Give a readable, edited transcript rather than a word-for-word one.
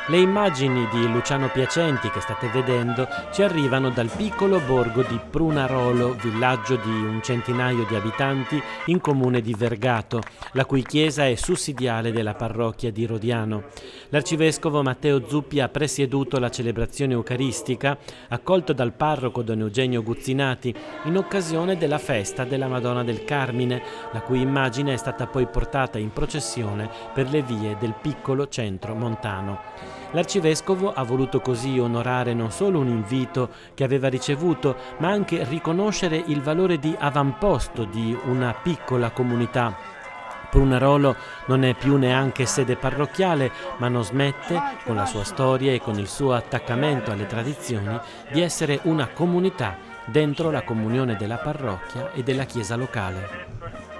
Le immagini di Luciano Piacenti che state vedendo ci arrivano dal piccolo borgo di Prunarolo, villaggio di un centinaio di abitanti in comune di Vergato, la cui chiesa è sussidiale della parrocchia di Rodiano. L'arcivescovo Matteo Zuppi ha presieduto la celebrazione eucaristica, accolto dal parroco Don Eugenio Guzzinati, in occasione della festa della Madonna del Carmine, la cui immagine è stata poi portata in processione per le vie del piccolo centro montano. L'arcivescovo ha voluto così onorare non solo un invito che aveva ricevuto, ma anche riconoscere il valore di avamposto di una piccola comunità. Prunarolo non è più neanche sede parrocchiale, ma non smette, con la sua storia e con il suo attaccamento alle tradizioni, di essere una comunità dentro la comunione della parrocchia e della chiesa locale.